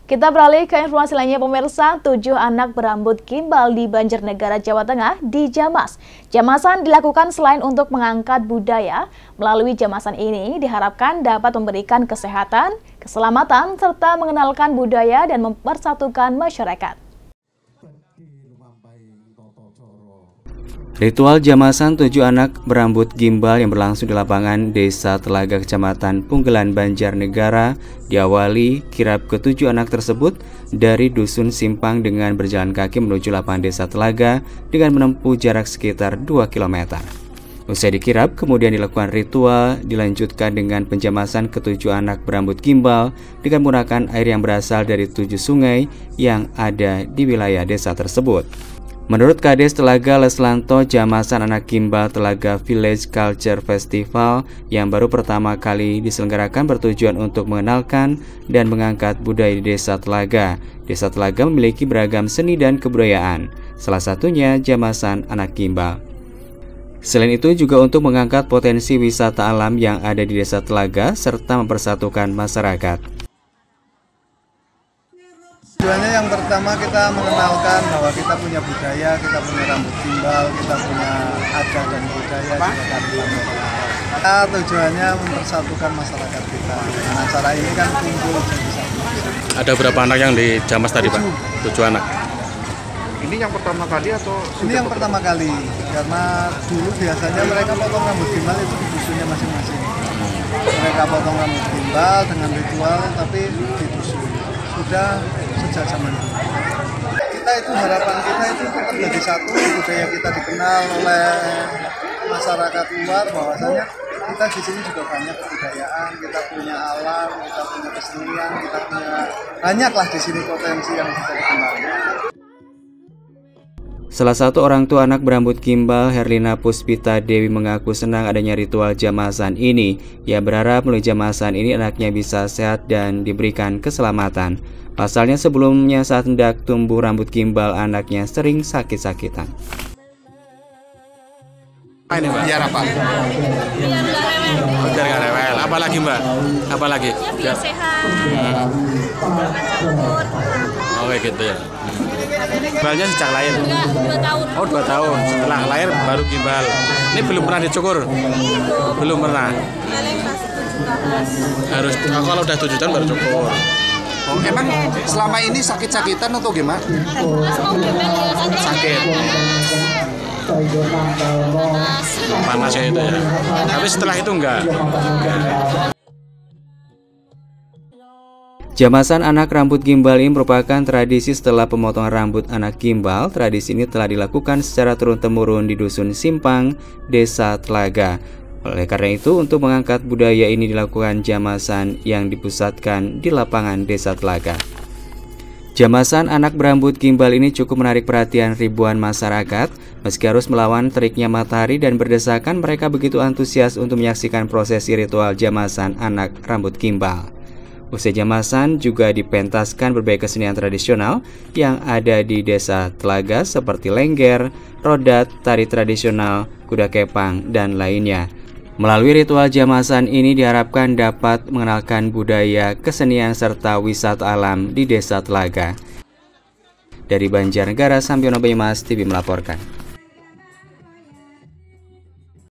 Kita beralih ke informasi lainnya pemirsa, 7 anak berambut gimbal di Banjarnegara, Jawa Tengah dijamas. Jamasan dilakukan selain untuk mengangkat budaya, melalui jamasan ini diharapkan dapat memberikan kesehatan, keselamatan, serta mengenalkan budaya dan mempersatukan masyarakat. Ritual jamasan 7 anak berambut gimbal yang berlangsung di lapangan Desa Telaga, Kecamatan Punggelan, Banjarnegara diawali kirap ke-7 anak tersebut dari Dusun Simpang dengan berjalan kaki menuju lapangan Desa Telaga dengan menempuh jarak sekitar 2 km. Usai dikirap, kemudian dilakukan ritual dilanjutkan dengan penjamasan ke-7 anak berambut gimbal dengan menggunakan air yang berasal dari 7 sungai yang ada di wilayah desa tersebut. Menurut Kades Telaga Leslanto, jamasan anak gimbal Telaga Village Culture Festival yang baru pertama kali diselenggarakan bertujuan untuk mengenalkan dan mengangkat budaya di Desa Telaga. Desa Telaga memiliki beragam seni dan kebudayaan, salah satunya jamasan anak gimbal. Selain itu juga untuk mengangkat potensi wisata alam yang ada di Desa Telaga serta mempersatukan masyarakat. Tujuannya yang pertama kita mengenalkan bahwa kita punya budaya, kita punya rambut gimbal, kita punya adat dan budaya. Tujuannya mempersatukan masyarakat kita. Dengan acara ini kan kumpul jadi satu. Ada berapa anak yang dijamas tadi, Pak? 7 anak. Ini yang pertama kali atau? Ini yang pertama kali, karena dulu biasanya mereka potong rambut gimbal itu di dusunnya masing-masing. Mereka potong rambut gimbal dengan ritual, tapi di dusun. Sudah sejak zaman dulu. Kita itu harapan kita itu tetap jadi satu, budaya kita dikenal oleh masyarakat luar bahwasanya kita di sini juga banyak kebudayaan, kita punya alam, kita punya kesenian, kita punya banyaklah di sini potensi yang bisa dikembangkan. Salah satu orang tua anak berambut gimbal, Herlina Puspita Dewi, mengaku senang adanya ritual jamasan ini. Ia berharap melalui jamasan ini anaknya bisa sehat dan diberikan keselamatan. Pasalnya sebelumnya saat hendak tumbuh rambut gimbal, anaknya sering sakit-sakitan. Ini, Mbak? Biar apa? Biar nggak rewel. Apa lagi, Mbak? Apa lagi? Biar sehat. Oh, kayak gitu ya. Gimbalnya sejak lahir? Enggak, 2 tahun. Oh, 2 tahun. Setelah lahir baru gimbal. Ini belum pernah dicukur? Belum pernah. Harus, kalau udah 7 tahun baru cukur. Oh, emang selama ini sakit-sakitan atau gimana? Sakit. Panasnya itu ya. Tapi setelah itu enggak. Jamasan anak rambut gimbal ini merupakan tradisi setelah pemotongan rambut anak gimbal. Tradisi ini telah dilakukan secara turun-temurun di Dusun Simpang, Desa Telaga. Oleh karena itu, untuk mengangkat budaya ini dilakukan jamasan yang dipusatkan di lapangan Desa Telaga. Jamasan anak berambut gimbal ini cukup menarik perhatian ribuan masyarakat. Meski harus melawan teriknya matahari dan berdesakan, mereka begitu antusias untuk menyaksikan prosesi ritual jamasan anak rambut gimbal. Usai jamasan juga dipentaskan berbagai kesenian tradisional yang ada di Desa Telaga seperti lengger, rodat, tari tradisional, kuda kepang, dan lainnya. Melalui ritual jamasan ini diharapkan dapat mengenalkan budaya, kesenian, serta wisata alam di Desa Telaga. Dari Banjarnegara, Sampiono Banyumas TV melaporkan.